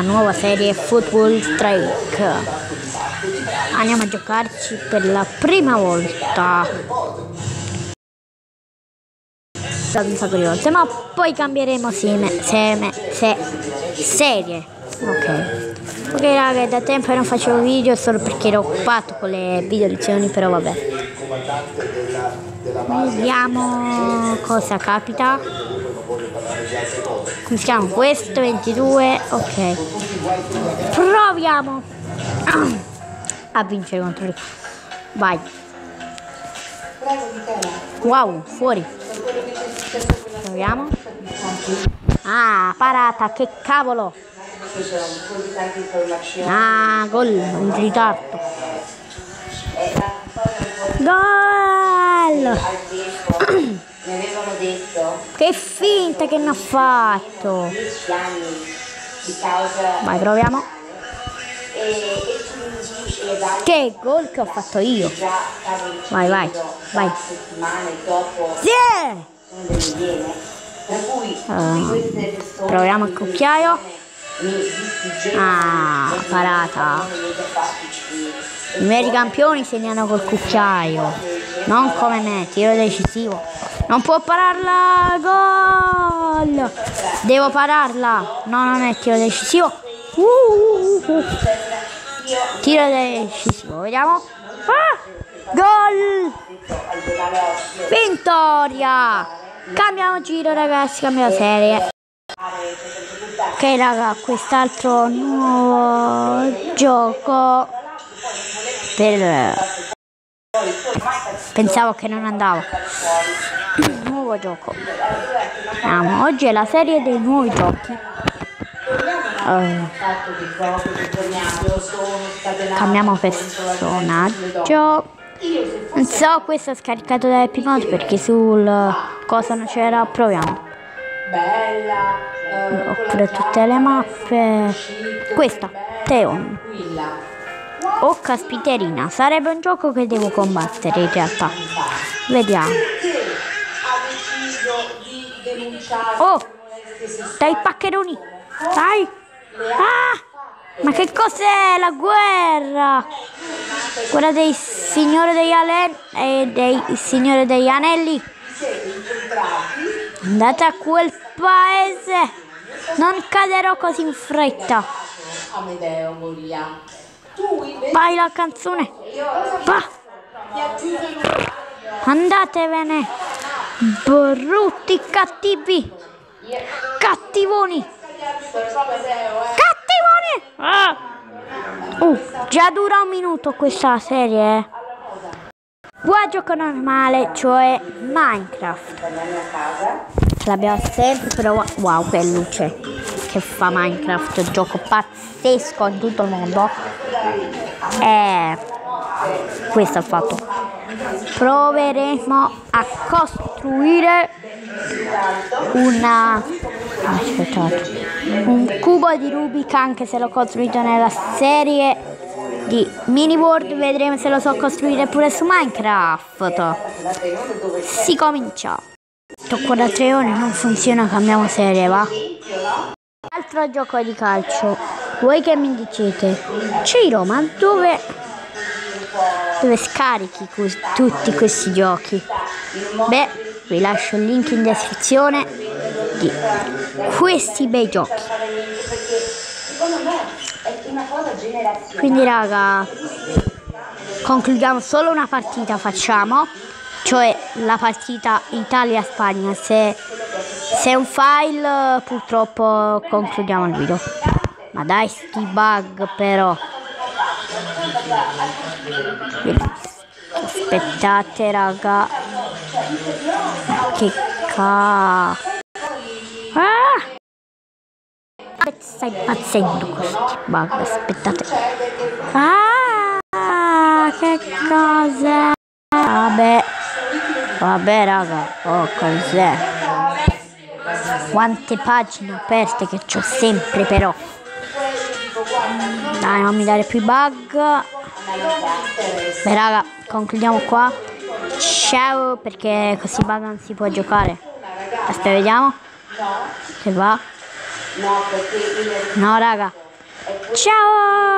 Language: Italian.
la nuova serie Football Strike. Andiamo a giocarci per la prima volta. Un sacco di volte, ma poi cambieremo serie. Ok raga, da tempo che non facevo video solo perché ero occupato con le video lezioni, però vabbè. Vediamo cosa capita. Come si chiama questo? 22. Ok, proviamo a vincere contro lui. Vai. Wow, fuori. Proviamo. Ah, parata, che cavolo. Ah, gol in ritardo. Gol. Mi avevano detto che finta che ne ha fatto. 10 anni di causa. Vai, proviamo. E che gol che ho fatto io. Vai, vai, vai. Settimane dopo. Sì. Proviamo il cucchiaio. Ah, parata. I veri campioni segnano col cucchiaio, non come me, tiro decisivo. Non può pararla, gol. Devo pararla. No, non è tiro decisivo. Tiro decisivo, vediamo. Ah, gol. Vittoria. Cambiamo giro, ragazzi, cambiamo serie. Ok raga, quest'altro nuovo gioco pensavo che non andava. Nuovo gioco. Oggi è la serie dei nuovi giochi. Cambiamo personaggio. Non so, questo è scaricato da Epic Games perché sul cosa non c'era. Proviamo. Oppure tutte le mappe. Questa Teon. Oh caspiterina, sarebbe un gioco che devo combattere in realtà. Vediamo. Oh, dai paccheroni. Dai. Ah, ma che cos'è la guerra? Quella dei signori degli anelli. Andate a quel paese. Non caderò così in fretta. Vai la canzone. Va. Andatevene. Brutti cattivi. Cattivoni. Già dura un minuto questa serie. Qua gioco normale, cioè Minecraft. L'abbiamo sempre, però wow, che luce che fa Minecraft, gioco pazzesco in tutto il mondo. Questo ho fatto. Proveremo a costruire un cubo di Rubik, anche se l'ho costruito nella serie di Mini World. Vedremo se lo so costruire pure su Minecraft. Si comincia. Tocco da 3 ore, non funziona, cambiamo serie, va. Altro gioco di calcio. Voi che mi dicete, Ciro, ma dove scarichi tutti questi giochi? Beh, vi lascio il link in descrizione di questi bei giochi. Quindi raga, concludiamo solo una partita, facciamo, cioè la partita Italia-Spagna. Se è un file purtroppo concludiamo il video. Ma dai, sti bug però. Aspettate raga. Che stai impazzendo questi bug, aspettate. Che cosa? Vabbè raga, oh cos'è? Quante pagine aperte che c'ho sempre però. Dai, non mi dare più bug. Beh raga, concludiamo qua. Ciao, perché così bug non si può giocare. Aspetta, vediamo. Se va. No raga, Ciao!